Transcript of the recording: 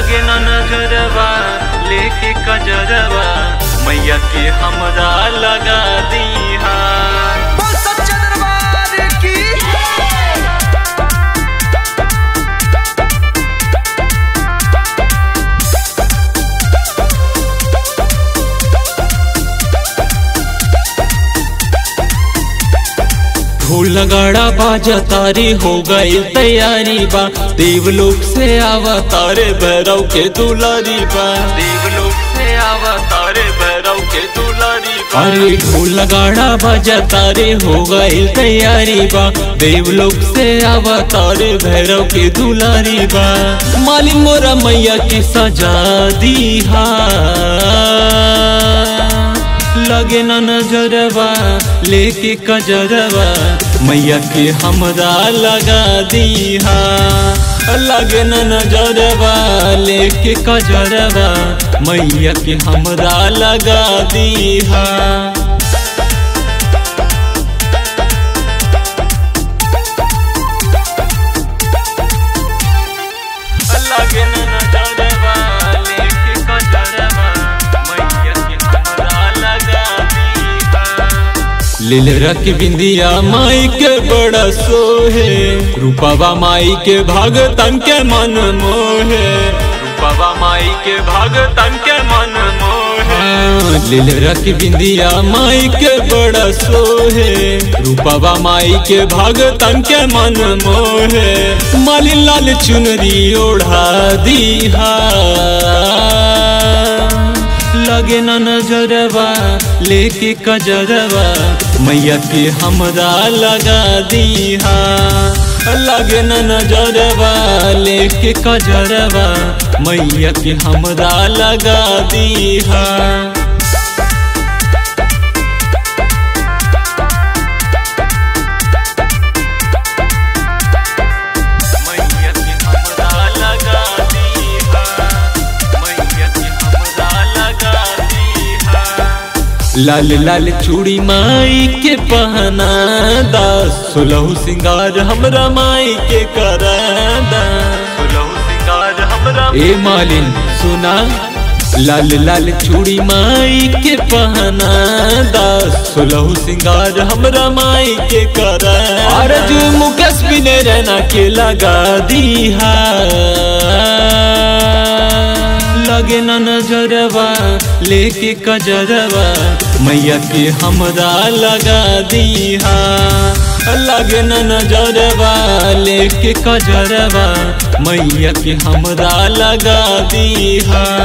लगे न नजरवा लेके कजरवा मैया के हमरा लगा दीहा। ढोल नगाड़ा बाजा तारी हो गई तैयारी बा, देवलोक से आवा तारे भैरव के दुलारी बा, देवलोक से आवा तारे भैरव के दुलारी बा। अरे ढोल नगाड़ा बाजा तारे हो गई तैयारी बा, देवलोक से आवा तारे भैरव के दुलारी बा। मालिन मोरा मैया की सजा दीहा, लगे न नजरवा लेके कजरवा मैया के हमरा लगा दीहा। लगे न नजरवा लेके कजरवा मैया के हमरा लगा दीहा। लगे न नजरवा लेके कजरवा मैया के हमरा लगा दीहा। लीलरा के बिंदिया माई के बड़ा सोहे, रूपवा माई के भगतन के मन मोहे, रूपवा माई के भगतन के मन मोहे। लीलरा के बिंदिया माई के बड़ा सोहे, रूपवा माई के भगतन के मन मोहे। मालिन लाल चुनरी ओढ़ा दीहा, लगे न नजरवा लेके कजरवा मैया के हमरा लगा दीहा। लगे न नजरवा लेके कजरवा मैया के हमरा लगा दीहा। लाल लाल चूड़ी माई के पहना दा, सोलहु सिंगार हमरा माई के करा दा, सोलहु सिंगार हमरा। ए मालिन सुना, लाल लाल चूड़ी माई के पहना दा, सोलहु सिंगार हमरा माई के करा। अर्जु मुकेश बिने रहना के लगा दीहा, लगे न नजरवा लेके कजरवा मैया के हमरा लगा दीहा। लगे न नजरवा लेके कजरवा मैया के हमरा लगा दीहा।